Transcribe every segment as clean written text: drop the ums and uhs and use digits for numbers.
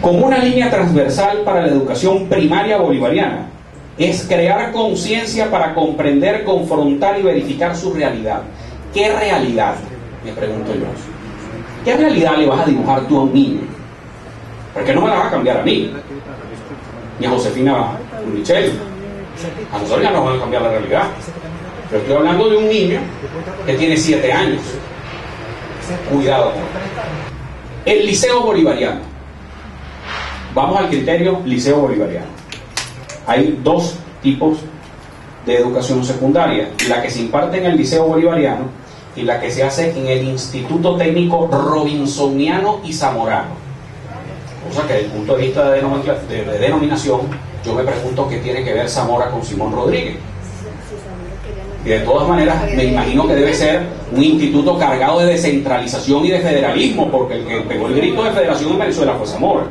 como una línea transversal para la educación primaria bolivariana, es crear conciencia para comprender, confrontar y verificar su realidad. ¿Qué realidad? Me pregunto yo. ¿Qué realidad le vas a dibujar tú a un niño? Porque no me la vas a cambiar a mí, ni a Josefina Michel. A nosotros ya nos van a cambiar la realidad. Pero estoy hablando de un niño que tiene 7 años. Cuidado con él. El liceo bolivariano. Vamos al criterio liceo bolivariano. Hay 2 tipos de educación secundaria: la que se imparte en el liceo bolivariano y la que se hace en el Instituto Técnico Robinsoniano y Zamorano. O sea que desde el punto de vista de denominación, yo me pregunto qué tiene que ver Zamora con Simón Rodríguez. Y de todas maneras me imagino que debe ser un instituto cargado de descentralización y de federalismo, porque el que pegó el grito de federación en Venezuela fue Zamora.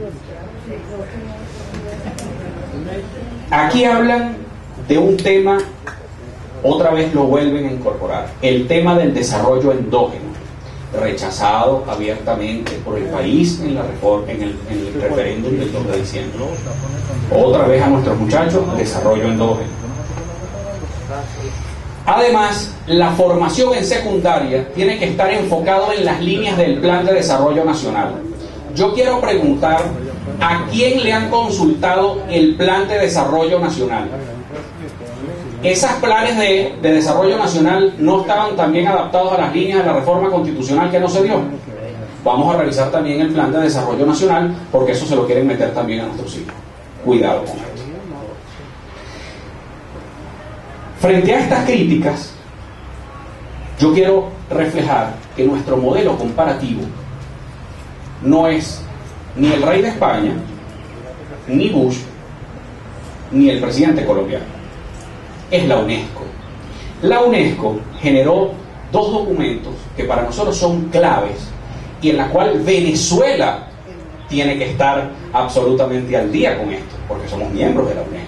Aquí hablan de un tema, otra vez lo vuelven a incorporar, el tema del desarrollo endógeno, rechazado abiertamente por el país en la reforma, en el referéndum del 2 de diciembre. Otra vez a nuestros muchachos, desarrollo endógeno. Además, la formación en secundaria tiene que estar enfocado en las líneas del Plan de Desarrollo Nacional. Yo quiero preguntar, ¿a quién le han consultado el Plan de Desarrollo Nacional? ¿Esos planes de desarrollo nacional no estaban también adaptados a las líneas de la reforma constitucional que no se dio? Vamos a revisar también el Plan de Desarrollo Nacional, porque eso se lo quieren meter también a nuestros hijos. Cuidado con esto. Frente a estas críticas, yo quiero reflejar que nuestro modelo comparativo no es ni el rey de España, ni Bush, ni el presidente colombiano. Es la UNESCO. La UNESCO generó 2 documentos que para nosotros son claves y en la cual Venezuela tiene que estar absolutamente al día con esto, porque somos miembros de la UNESCO.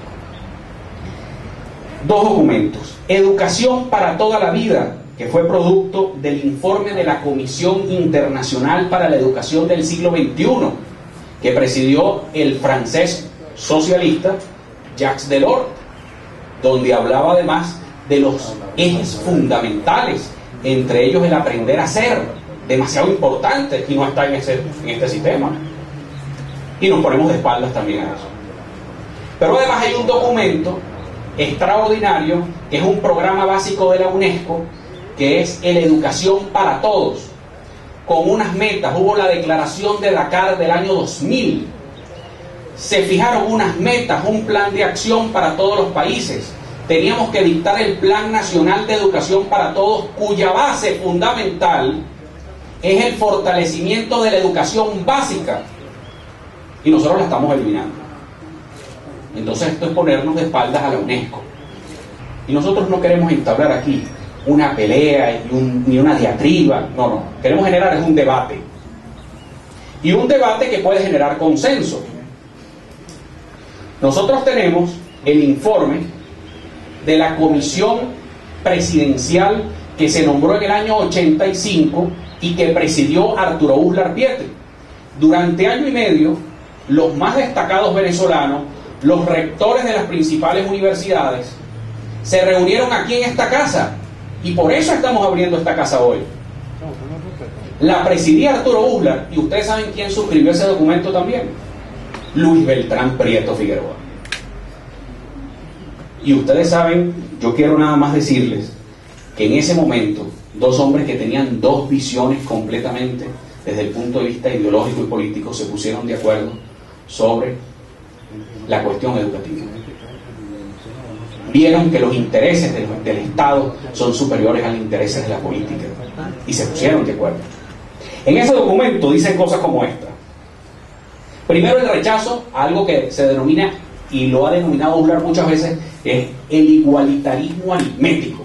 2 documentos: Educación para toda la vida, que fue producto del informe de la Comisión Internacional para la Educación del siglo XXI, que presidió el francés socialista Jacques Delors, donde hablaba además de los ejes fundamentales, entre ellos el aprender a ser, demasiado importante, y no está en este sistema. Y nos ponemos de espaldas también a eso. Pero además hay un documento extraordinario, que es un programa básico de la UNESCO, que es el Educación para Todos, con unas metas. Hubo la declaración de Dakar del año 2000, se fijaron unas metas, un plan de acción para todos los países. Teníamos que dictar el Plan Nacional de Educación para Todos, cuya base fundamental es el fortalecimiento de la educación básica, y nosotros la estamos eliminando. Entonces esto es ponernos de espaldas a la UNESCO. Y nosotros no queremos entablar aquí una pelea ni una diatriba. No. Queremos generar un debate. Y un debate que puede generar consenso. Nosotros tenemos el informe de la Comisión Presidencial que se nombró en el año 85 y que presidió Arturo Uslar Pietri. Durante año y medio, los más destacados venezolanos, los rectores de las principales universidades, se reunieron aquí en esta casa, y por eso estamos abriendo esta casa hoy. La presidía Arturo Uslar, y ustedes saben quién suscribió ese documento también: Luis Beltrán Prieto Figueroa. Y ustedes saben, yo quiero nada más decirles que en ese momento 2 hombres que tenían 2 visiones completamente desde el punto de vista ideológico y político se pusieron de acuerdo sobre la cuestión educativa. Vieron que los intereses del Estado son superiores a los intereses de la política y se pusieron de acuerdo. En ese documento dicen cosas como esta. Primero, el rechazo a algo que se denomina, y lo ha denominado Uslar muchas veces, es el igualitarismo aritmético.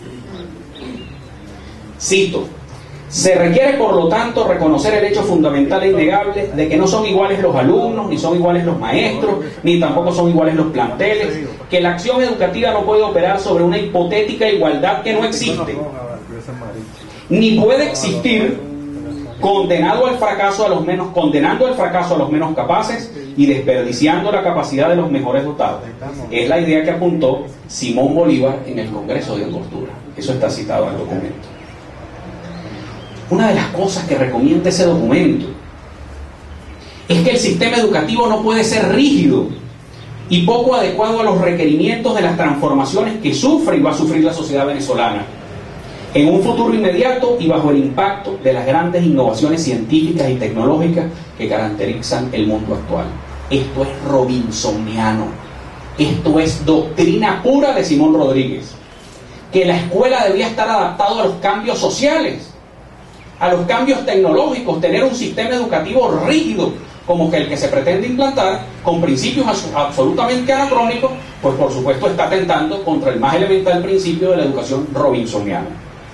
Cito: se requiere, por lo tanto, reconocer el hecho fundamental e innegable de que no son iguales los alumnos, ni son iguales los maestros, ni tampoco son iguales los planteles, que la acción educativa no puede operar sobre una hipotética igualdad que no existe, ni puede existir condenando al fracaso a los menos capaces y desperdiciando la capacidad de los mejores dotados. Es la idea que apuntó Simón Bolívar en el Congreso de Angostura. Eso está citado en el documento. Una de las cosas que recomienda ese documento es que el sistema educativo no puede ser rígido y poco adecuado a los requerimientos de las transformaciones que sufre y va a sufrir la sociedad venezolana en un futuro inmediato y bajo el impacto de las grandes innovaciones científicas y tecnológicas que caracterizan el mundo actual. Esto es robinsoniano, esto es doctrina pura de Simón Rodríguez, que la escuela debía estar adaptada a los cambios sociales, a los cambios tecnológicos, tener un sistema educativo rígido como que el que se pretende implantar, con principios absolutamente anacrónicos, pues por supuesto está atentando contra el más elemental principio de la educación robinsoniana.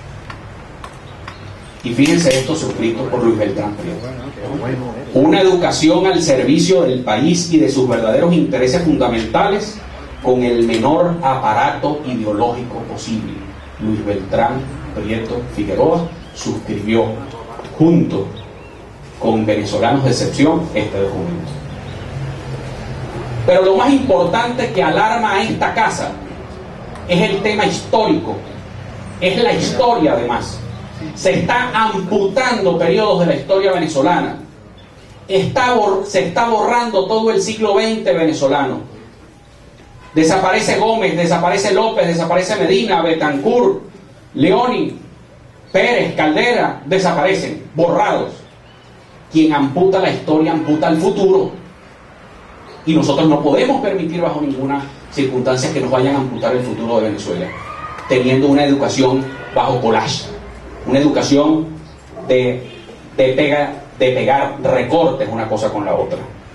Y fíjense esto suscrito por Luis Beltrán Prieto. Una educación al servicio del país y de sus verdaderos intereses fundamentales con el menor aparato ideológico posible. Luis Beltrán Prieto Figueroa suscribió junto con Venezolanos de Excepción este documento. Pero lo más importante que alarma a esta casa es el tema histórico, es la historia además. Se está amputando periodos de la historia venezolana, se está borrando todo el siglo XX venezolano. Desaparece Gómez, desaparece López, desaparece Medina, Betancur, Leoni, Pérez, Caldera, desaparecen, borrados. Quien amputa la historia amputa el futuro, y nosotros no podemos permitir bajo ninguna circunstancia que nos vayan a amputar el futuro de Venezuela, teniendo una educación bajo collage, una educación de pegar recortes una cosa con la otra.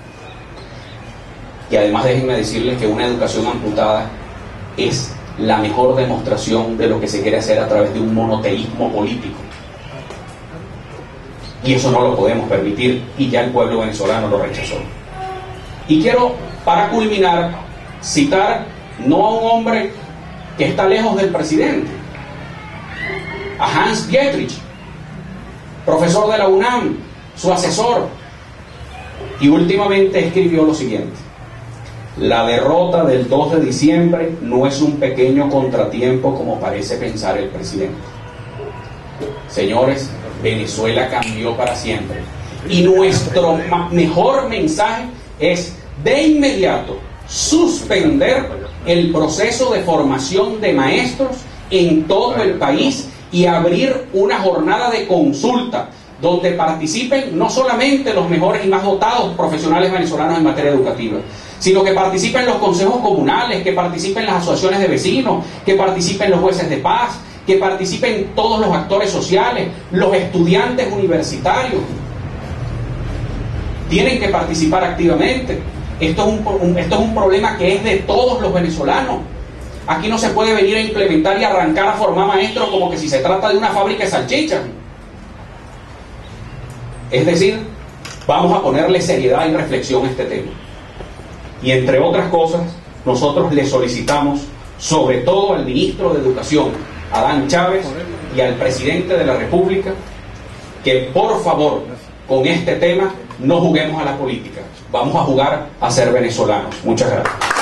Y además déjenme decirles que una educación amputada es la mejor demostración de lo que se quiere hacer a través de un monoteísmo político. Y eso no lo podemos permitir, y ya el pueblo venezolano lo rechazó. Y quiero, para culminar, citar no a un hombre que está lejos del presidente, a Hans Dietrich, profesor de la UNAM, su asesor, y últimamente escribió lo siguiente: la derrota del 2 de diciembre no es un pequeño contratiempo como parece pensar el presidente. Señores, Venezuela cambió para siempre, y nuestro mejor mensaje es de inmediato suspender el proceso de formación de maestros en todo el país y abrir una jornada de consulta donde participen no solamente los mejores y más dotados profesionales venezolanos en materia educativa, sino que participen los consejos comunales, que participen las asociaciones de vecinos, que participen los jueces de paz, que participen todos los actores sociales, los estudiantes universitarios. Tienen que participar activamente. Esto es un problema que es de todos los venezolanos. Aquí no se puede venir a implementar y arrancar a formar maestros como que si se trata de una fábrica de salchichas. Es decir, vamos a ponerle seriedad y reflexión a este tema. Y entre otras cosas, nosotros le solicitamos, sobre todo al ministro de Educación, Adán Chávez, y al presidente de la República, que por favor, con este tema, no juguemos a la política. Vamos a jugar a ser venezolanos. Muchas gracias.